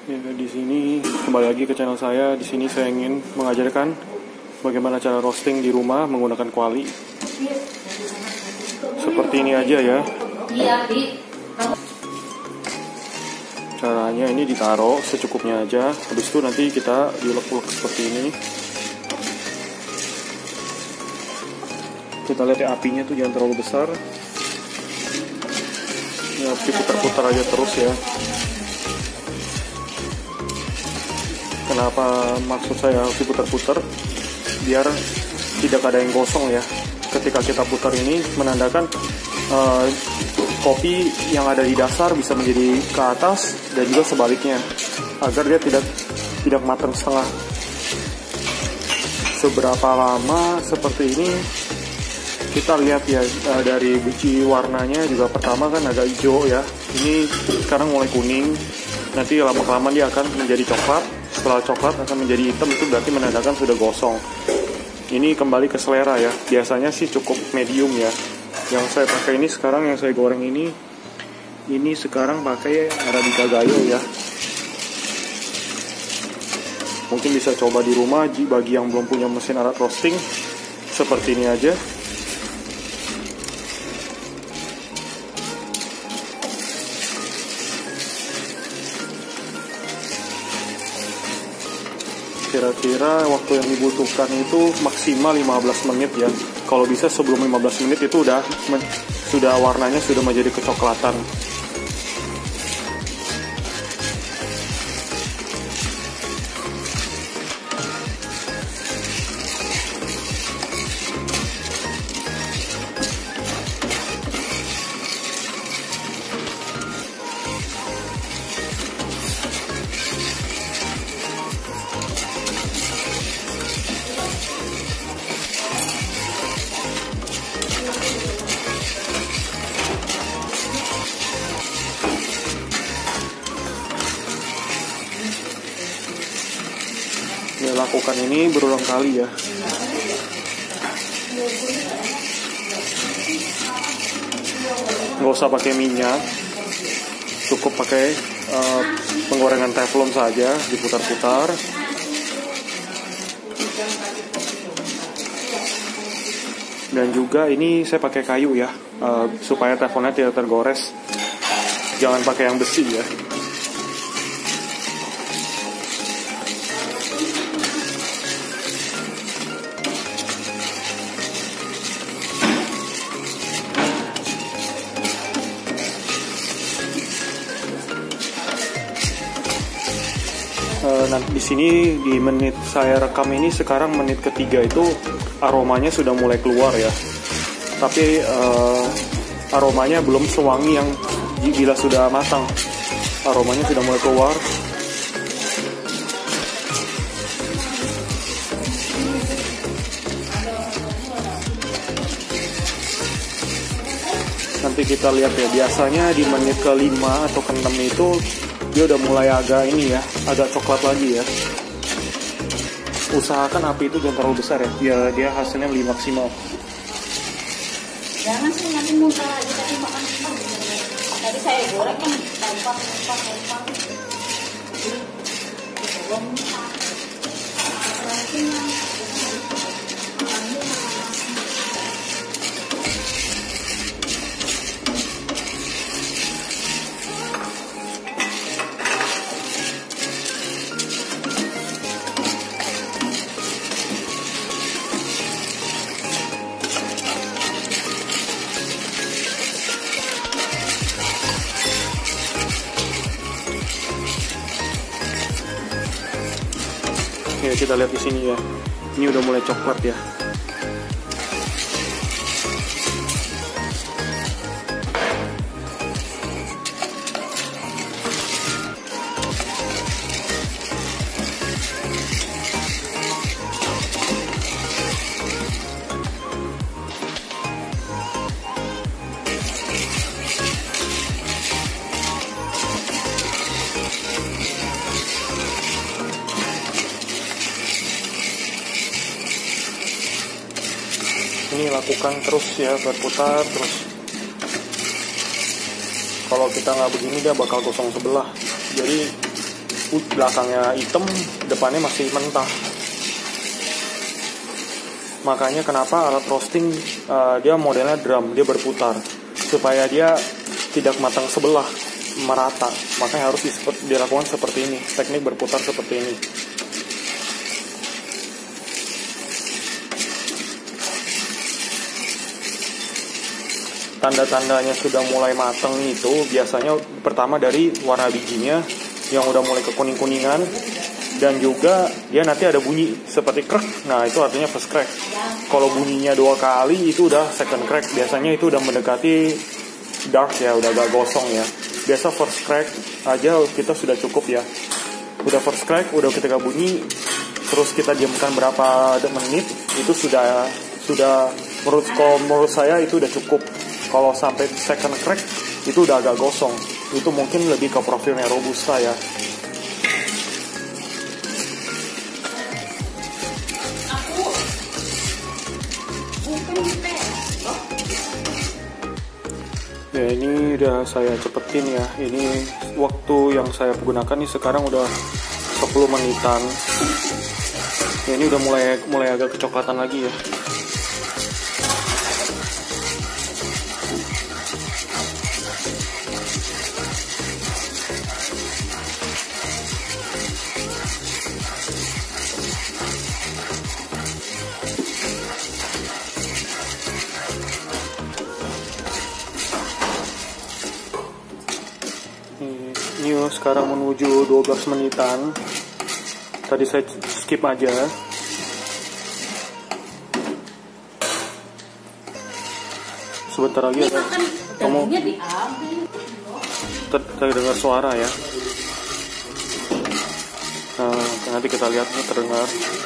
Ya, di sini kembali lagi ke channel saya. Di sini saya ingin mengajarkan bagaimana cara roasting di rumah menggunakan kuali. Seperti ini aja ya. Caranya ini ditaruh secukupnya aja. Habis itu nanti kita diulek-ulek seperti ini. Kita lihat ya, apinya tuh jangan terlalu besar. Ya, putar-putar aja terus ya. Kenapa maksud saya harus diputar-putar? Biar tidak ada yang gosong ya. Ketika kita putar ini menandakan kopi yang ada di dasar bisa menjadi ke atas dan juga sebaliknya, agar dia tidak matang setengah. Seberapa lama seperti ini kita lihat ya, dari biji warnanya juga pertama kan agak hijau ya. Ini sekarang mulai kuning. Nanti lama-kelamaan dia akan menjadi coklat. Setelah coklat akan menjadi hitam, itu berarti menandakan sudah gosong. Ini kembali ke selera ya. Biasanya sih cukup medium ya. Yang saya pakai ini sekarang, yang saya goreng ini sekarang pakai Arabica Gayo ya. Mungkin bisa coba di rumah bagi yang belum punya mesin alat roasting. Seperti ini aja. Kira-kira waktu yang dibutuhkan itu maksimal 15 menit ya. Kalau bisa sebelum 15 menit itu sudah warnanya sudah menjadi kecoklatan. Ya, lakukan ini berulang kali ya. Nggak usah pakai minyak, cukup pakai penggorengan teflon saja, diputar-putar. Dan juga ini saya pakai kayu ya, supaya teflonnya tidak tergores. Jangan pakai yang besi ya. Nah, di sini di menit saya rekam ini sekarang menit ketiga itu aromanya sudah mulai keluar ya. Tapi aromanya belum sewangi yang bila sudah matang. Aromanya sudah mulai keluar. Nanti kita lihat ya, biasanya di menit ke-5 atau ke-6 itu dia udah mulai agak ini ya, agak coklat lagi ya. Usahakan api itu jangan terlalu besar ya, biar dia hasilnya lebih maksimal. Jangan sih nanti muntah lagi, tapi makan cepat. Tadi saya goreng kan lempar. Ya, kita lihat di sini ya. Ini udah mulai coklat ya. Ini lakukan terus ya, berputar terus. Kalau kita nggak begini dia bakal gosong sebelah. Jadi belakangnya hitam, depannya masih mentah. Makanya kenapa alat roasting dia modelnya drum, dia berputar supaya dia tidak matang sebelah, merata. Makanya harus dilakukan seperti ini, teknik berputar seperti ini. Tanda-tandanya sudah mulai matang itu biasanya pertama dari warna bijinya yang udah mulai kekuning-kuningan, dan juga dia nanti ada bunyi seperti krek. Nah, itu artinya first crack. Kalau bunyinya 2 kali itu udah second crack. Biasanya itu udah mendekati dark ya, udah agak gosong ya. Biasa first crack aja kita sudah cukup ya. Udah first crack, udah ketika bunyi, terus kita diamkan berapa menit, itu sudah menurut saya itu udah cukup. Kalau sampai second crack itu udah agak gosong. Itu mungkin lebih ke profilnya Robusta ya. Ya, ini udah saya cepetin ya. Ini waktu yang saya gunakan nih sekarang udah 10 menitan. Ya, ini udah mulai agak kecoklatan lagi ya. Ini sekarang menuju 12 menitan. Tadi saya skip aja. Sebentar lagi ada kamu terdengar suara ya. Nah, nanti kita lihat terdengar.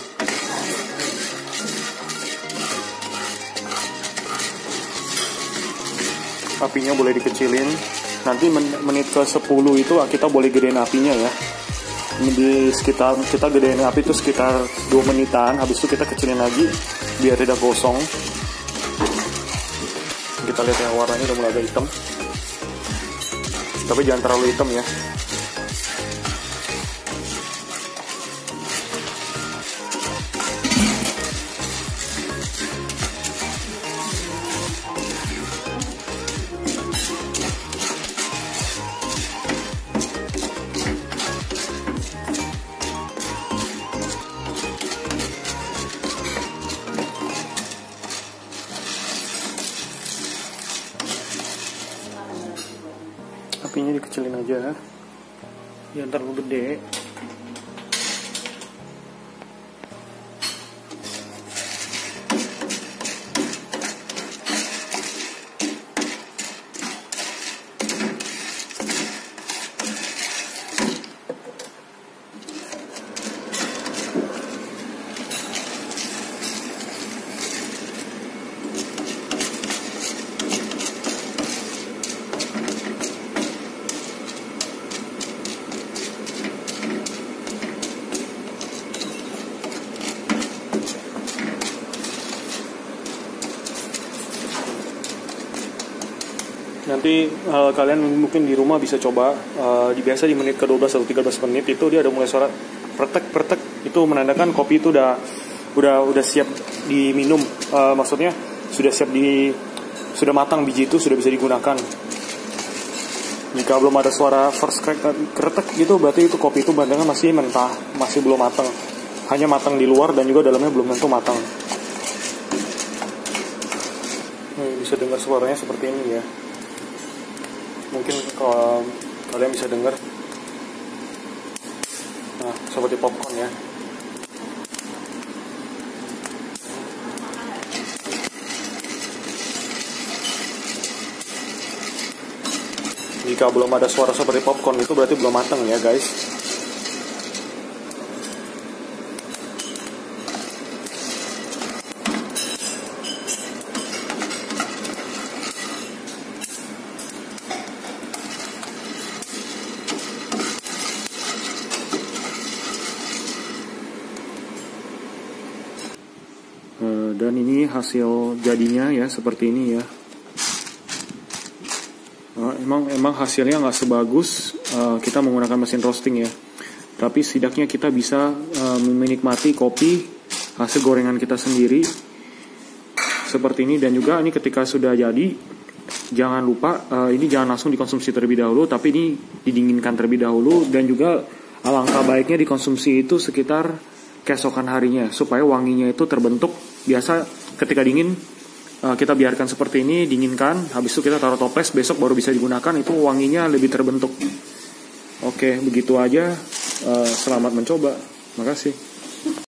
Apinya boleh dikecilin. Nanti menit ke 10 itu kita boleh gedein apinya ya. Di sekitar kita gedein api itu sekitar 2 menitan. Habis itu kita kecilin lagi biar tidak gosong. Kita lihat ya, warnanya udah mulai agak hitam. Tapi jangan terlalu hitam ya. Apinya dikecilin aja, jangan terlalu gede. Nanti kalian mungkin di rumah bisa coba biasa di menit ke-12 atau 13 menit itu dia ada mulai suara pretek-pretek, itu menandakan kopi itu udah siap diminum. Maksudnya sudah matang, biji itu sudah bisa digunakan. Jika belum ada suara first crack kretek gitu, berarti itu kopi itu pandangan masih mentah, masih belum matang. Hanya matang di luar dan juga dalamnya belum tentu matang. Bisa dengar suaranya seperti ini ya. Mungkin kalau kalian bisa dengar, nah seperti popcorn ya. Jika belum ada suara seperti popcorn itu berarti belum matang ya guys. Dan ini hasil jadinya ya, seperti ini ya. Emang hasilnya nggak sebagus kita menggunakan mesin roasting ya. tapi setidaknya kita bisa menikmati kopi hasil gorengan kita sendiri seperti ini. Dan juga ini ketika sudah jadi, jangan lupa ini jangan langsung dikonsumsi terlebih dahulu, tapi ini didinginkan terlebih dahulu. Dan juga alangkah baiknya dikonsumsi itu sekitar keesokan harinya supaya wanginya itu terbentuk. Biasa ketika dingin kita biarkan seperti ini, dinginkan, habis itu kita taruh toples, besok baru bisa digunakan, itu wanginya lebih terbentuk. Oke, begitu aja. Selamat mencoba. Makasih.